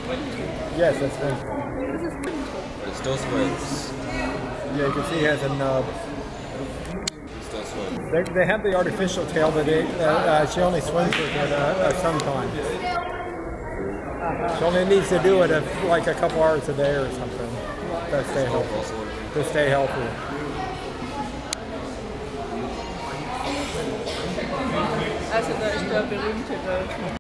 Yes, that's one. But it still swims. Yeah, you can see he has a nub. It still swims. They have the artificial tail, but she only swims with it sometimes. She only needs to do it like a couple hours a day or something to stay healthy. To stay healthy. Also da ist der berühmte Dolphin.